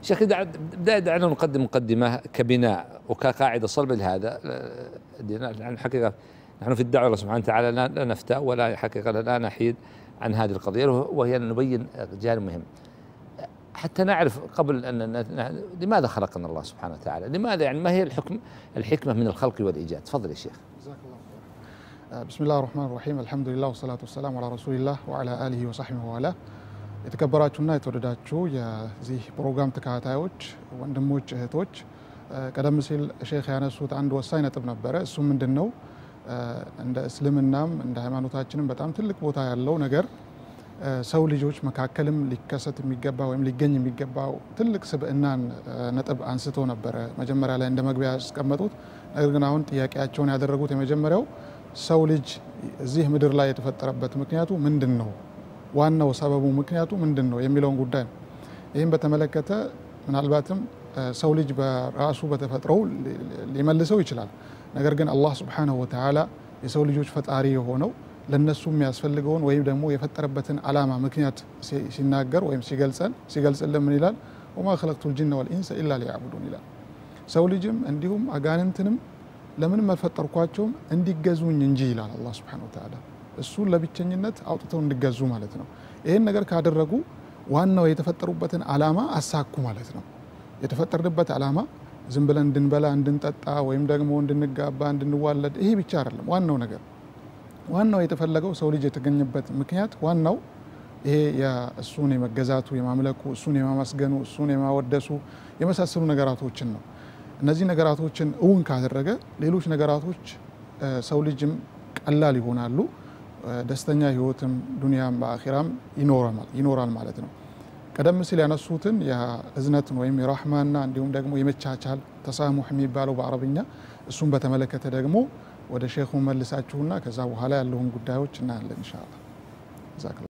شيخ دعنا نقدم مقدمة كبناء وكقاعدة صلبة لهذا الدين. الحقيقة نحن في الدعوة الله سبحانه وتعالى لا نفتى ولا حقيقة لا نحيد عن هذه القضية، وهي أن نبين جانب مهم حتى نعرف قبل أن لماذا خلقنا الله سبحانه وتعالى، لماذا يعني ما هي الحكمة من الخلق والإيجاد. تفضل يا شيخ. جزاك الله خير. بسم الله الرحمن الرحيم، الحمد لله والصلاة والسلام على رسول الله وعلى آله وصحبه وعلاه. የተከበራችሁና የተወደዳችሁ የዚህ ፕሮግራም ተከታታዮች ወንድሞች እህቶች፣ ቀደም ሲል ሼክ ያነሱት አንድ ወሳኝ ነጥብ ነበረ። እሱ ምንድነው እንደ እስልምናም እንደ ሃይማኖታችንም በጣም ትልቅ ቦታ ያለው ነገር ሰው ልጆች መካከልም ሊከሰት የሚገባ ወይም ሊገኝ የሚገባው ትልቅ ስብዕናን ነጥብ አንስቶ ነበረ መጀመሪያ ላይ እንደ መግቢያ ያስቀመጡት። ነገር ግን አሁን ጥያቄያቸውን ያደረጉት የመጀመሪያው ሰው ልጅ እዚህ ምድር ላይ የተፈጠረበት ምክንያቱ ምንድነው፣ ዋናው ሰበቡ ምክንያቱ ምንድነው የሚለውን ጉዳይ ነው። ይሄን በተመለከተ ምናልባትም ሰው ልጅ በራሱ በተፈጥሮው ሊመልሰው ይችላል። ነገር ግን አላህ Subhanahu Wa Ta'ala የሰው ልጆች ፈጣሪ የሆነው ለነሱ የሚያስፈልገውን ወይም ደግሞ የፈጠረበትን ዓላማ ምክንያት ሲናገር ወይም ሲገልጽልን ምን ይላል? ወማ خلقቱል ጂነ ወልኢንሰ ኢላ ሊያዕቡዱን ይላል። ሰው ልጅም እንዲሁም አጋንንትንም ለምን መፈጠርኳቸውም እንዲገዙኝ እንጂ ይላል አላህ Subhanahu Wa Ta'ala። እሱን ለብቸኝነት አውጥተው እንዲገዙ ማለት ነው። ይሄን ነገር ካደረጉ ዋናው የተፈጠሩበትን ዓላማ አሳኩ ማለት ነው። የተፈጠርንበት ዓላማ ዝም ብለን እንድንበላ እንድንጠጣ ወይም ደግሞ እንድንጋባ እንድንዋለድ ይሄ ብቻ አይደለም። ዋናው የተፈለገው ሰው ልጅ የተገኘበት ምክንያት ዋናው ይሄ የእሱን የመገዛቱ የማምለኩ እሱን የማመስገኑ እሱን የማወደሱ የመሳሰሉ ነገራቶችን ነው። እነዚህ ነገራቶችን እውን ካደረገ ሌሎች ነገራቶች ሰው ልጅም ቀላል ይሆናሉ። ደስተኛ ህይወትም ዱንያም በአኺራም ይኖራል ማለት ነው። ቀደም ሲል ያነሱትን የእዝነትን ወይም የራህማና እንዲሁም ደግሞ የመቻቻል ተሳሙህ የሚባለው በአረብኛ እሱን በተመለከተ ደግሞ ወደ ሼኹ መልሳችሁና ከዛ በኋላ ያለውን ጉዳዮች እናያለን ኢንሻአላህ።